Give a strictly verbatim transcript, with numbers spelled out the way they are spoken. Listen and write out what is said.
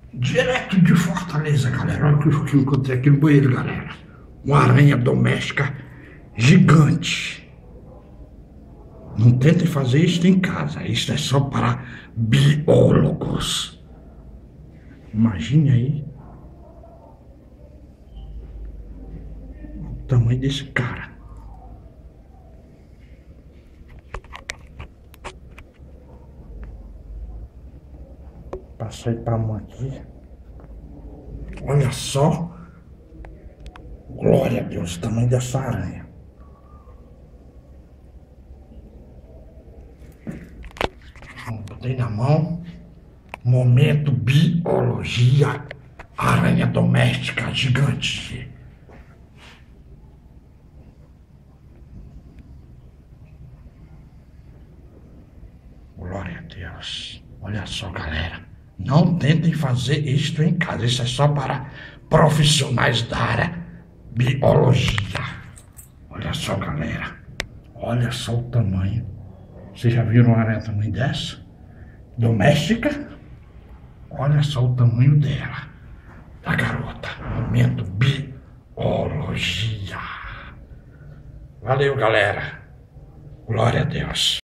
Direto de Fortaleza, galera. Olha o que eu- que eu encontrei aqui no banheiro, galera. Uma aranha doméstica gigante. Não tentem fazer isso em casa. Isso é só para biólogos. Imagine aí o tamanho desse cara. Passei para mão aqui. Olha só. Glória a Deus, o tamanho dessa aranha. Botei na mão. Momento biologia. Aranha doméstica gigante. Glória a Deus. Olha só, galera. Não tentem fazer isto em casa. Isso é só para profissionais da área biologia. Olha só, galera. Olha só o tamanho. Vocês já viram uma aranha tamanho dessa? Doméstica? Olha só o tamanho dela. Da garota. Momento biologia. Valeu, galera. Glória a Deus.